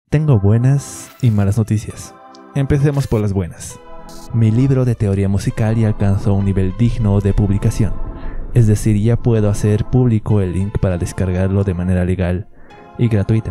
Tengo buenas y malas noticias. Empecemos por las buenas. Mi libro de teoría musical ya alcanzó un nivel digno de publicación. Es decir, ya puedo hacer público el link para descargarlo de manera legal y gratuita.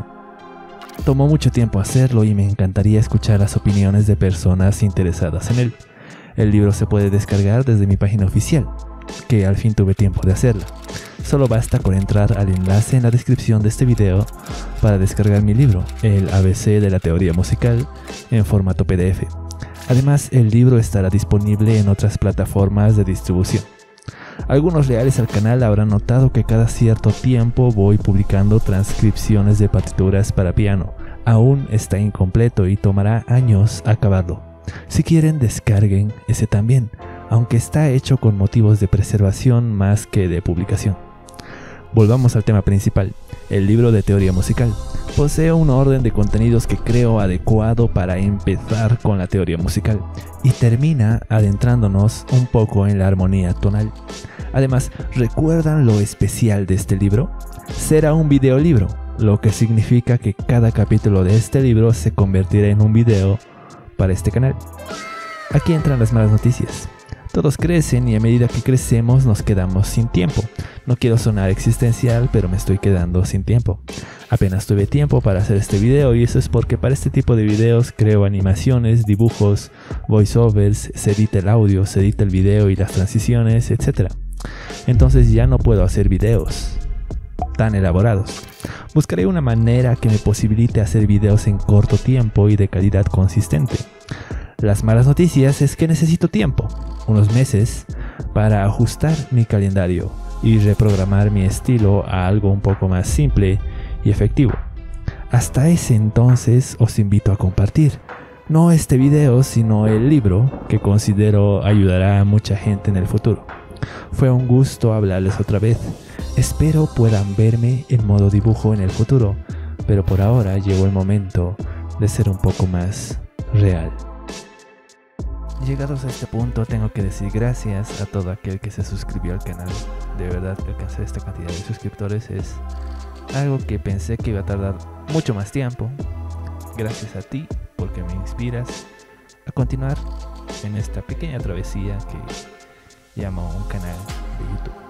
Tomó mucho tiempo hacerlo y me encantaría escuchar las opiniones de personas interesadas en él. El libro se puede descargar desde mi página oficial, que al fin tuve tiempo de hacerla. Solo basta con entrar al enlace en la descripción de este video para descargar mi libro, el ABC de la teoría musical, en formato PDF. Además, el libro estará disponible en otras plataformas de distribución. Algunos leales al canal habrán notado que cada cierto tiempo voy publicando transcripciones de partituras para piano. Aún está incompleto y tomará años acabarlo. Si quieren, descarguen ese también, aunque está hecho con motivos de preservación más que de publicación. Volvamos al tema principal, el libro de teoría musical. Posee un orden de contenidos que creo adecuado para empezar con la teoría musical y termina adentrándonos un poco en la armonía tonal. Además, ¿recuerdan lo especial de este libro? Será un videolibro, lo que significa que cada capítulo de este libro se convertirá en un video para este canal. Aquí entran las malas noticias. Todos crecen y a medida que crecemos nos quedamos sin tiempo. No quiero sonar existencial, pero me estoy quedando sin tiempo. Apenas tuve tiempo para hacer este video y eso es porque para este tipo de videos creo animaciones, dibujos, voiceovers, se edita el audio, se edita el video y las transiciones, etc. Entonces ya no puedo hacer videos tan elaborados. Buscaré una manera que me posibilite hacer videos en corto tiempo y de calidad consistente. Las malas noticias es que necesito tiempo, unos meses, para ajustar mi calendario y reprogramar mi estilo a algo un poco más simple y efectivo. Hasta ese entonces os invito a compartir, no este video sino el libro que considero ayudará a mucha gente en el futuro. Fue un gusto hablarles otra vez, espero puedan verme en modo dibujo en el futuro, pero por ahora llegó el momento de ser un poco más real. Llegados a este punto tengo que decir gracias a todo aquel que se suscribió al canal. De verdad, alcanzar esta cantidad de suscriptores es algo que pensé que iba a tardar mucho más tiempo. Gracias a ti porque me inspiras a continuar en esta pequeña travesía que llamo un canal de YouTube.